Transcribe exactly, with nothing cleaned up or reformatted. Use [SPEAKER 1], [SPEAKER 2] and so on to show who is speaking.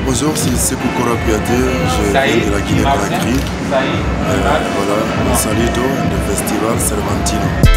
[SPEAKER 1] Bonjour, c'est Sekou Kora Kouyaté, je viens de la Guinée-Conakry. Euh, voilà, un saludo du festival Cervantino.